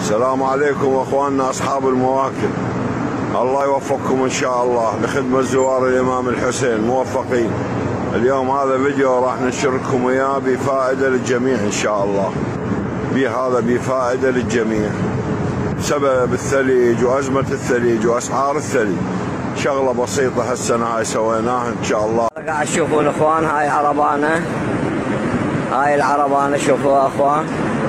السلام عليكم اخواننا اصحاب المواكب، الله يوفقكم ان شاء الله لخدمة زوار الامام الحسين. موفقين. اليوم هذا فيديو راح نشارككم اياه بفائدة للجميع ان شاء الله. هذا بفائدة للجميع بسبب الثليج وازمة الثليج واسعار الثليج. شغلة بسيطة هالسنة هاي سويناها ان شاء الله. قاعد تشوفون اخوان هاي عربانة، هاي العربانة شوفوها اخوان،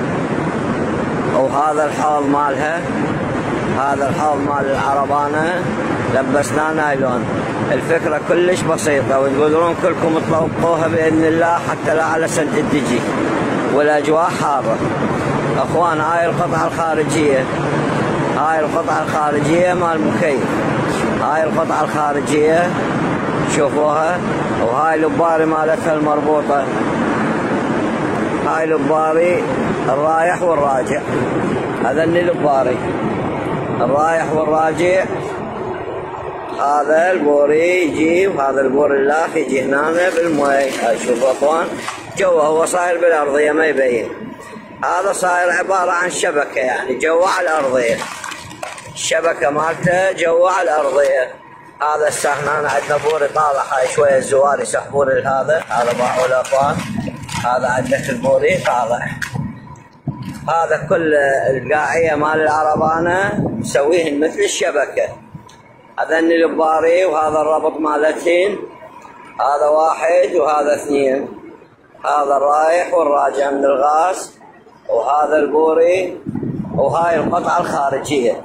وهذا الحوض مالها، هذا الحوض مال العربانة لبسناه نايلون. الفكرة كلش بسيطة وتقدرون كلكم تطبقوها بإذن الله حتى لا على سنة الدجي والأجواء حارة. أخوان هاي القطعة الخارجية، هاي القطعة الخارجية مال المكيف، هاي القطعة الخارجية شوفوها، وهاي الباري مالتها المربوطة، هاي الباري الرايح والراجع. هذا الباري الرايح والراجع، هذا البوري يجي وهذا البوري اللاخ يجي هنا بالمي. شوفوا اخوان جوا هو صاير بالارضيه ما يبين، هذا صاير عباره عن شبكه يعني جوا على الارضيه، الشبكه مالته جوا على الارضيه. هذا هنا عندنا بوري طالع، هاي شويه الزوار يسحبون هذا باعوا له اخوان. هذا عندك البوري طالع، هذا كل القاعية مال العربانة مسويهن مثل الشبكة. هذا الباري وهذا الربط مالتهن، هذا واحد وهذا اثنين، هذا الرايح والراجع من الغاز، وهذا البوري، وهاي القطعة الخارجية،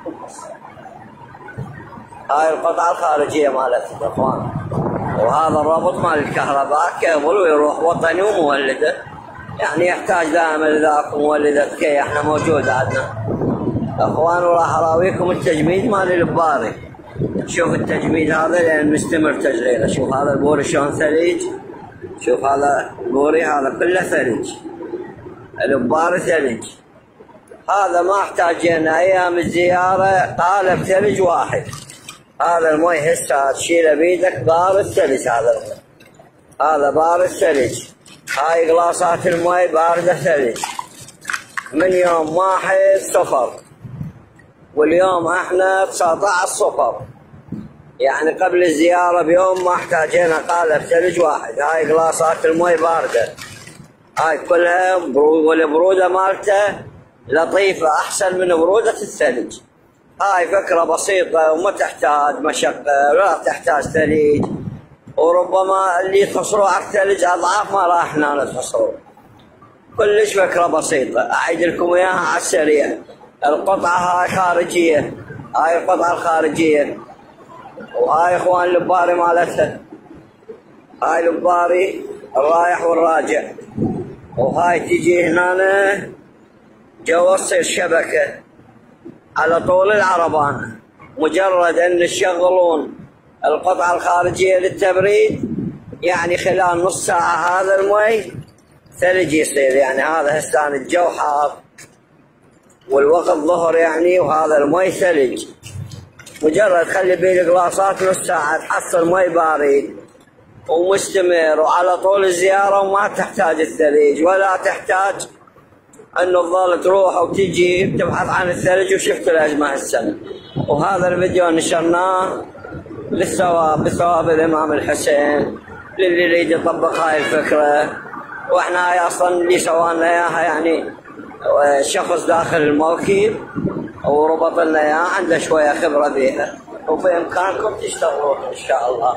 هاي القطعة الخارجية مالتها اخوان. وهذا الربط مال الكهرباء كيبل ويروح وطني ومولده، يعني يحتاج دائما لذاك مولدة كي احنا موجود عندنا اخوان. وراح اراويكم التجميد مال الباري. شوف التجميد هذا لان مستمر تجريده. شوف هذا البوري شلون ثلج، شوف هذا البوري هذا كله ثلج، الباري ثلج. هذا ما احتاجينا ايام الزيارة قالب ثلج واحد. هذا المي هسه تشيله بيدك بار الثلج، هذا المي هذا بار الثلج. هاي قلاصات المي باردة ثلج من يوم 1/0، واليوم احنا 19/0، يعني قبل الزيارة بيوم ما احتاجينا قالب ثلج واحد. هاي قلاصات المي باردة، هاي كلها والبرودة مالته لطيفة احسن من برودة الثلج. هاي فكرة بسيطة وما تحتاج مشقة ولا تحتاج ثلج، وربما اللي يخسروا على الثلج اضعاف ما راح احنا نخسروا. كلش فكره بسيطه اعيد لكم اياها على السريع. القطعه هاي خارجيه، هاي القطعه الخارجيه، وهاي اخوان الباري مالتها، هاي الباري الرايح والراجع، وهاي تجي هنا جوا تصير شبكه على طول العربانه. مجرد ان تشغلون القطعة الخارجية للتبريد يعني خلال نص ساعة هذا المي ثلج يصير. يعني هذا هسه الجو حار والوقت ظهر يعني، وهذا المي ثلج. مجرد خلي بين القلاصات نص ساعة تحصل مي بارد ومستمر وعلى طول الزيارة، وما تحتاج الثلج ولا تحتاج انه تظل تروح وتجي تبحث عن الثلج. وشفت الازمة هالسنة. وهذا الفيديو نشرناه للثواب، بثواب الامام الحسين، للي يريد يطبق هاي الفكره. واحنا هاي اصلا اللي سوانا اياها يعني شخص داخل الموكب وربط لنا اياها، عنده شويه خبره بيها، وبامكانكم تشتغلون ان شاء الله.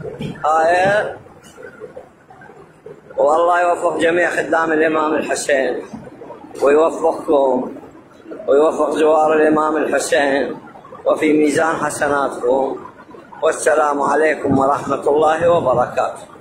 هاي والله يوفق جميع خدام الامام الحسين، ويوفقكم ويوفق زوار الامام الحسين، وفي ميزان حسناتكم. والسلام عليكم ورحمة الله وبركاته.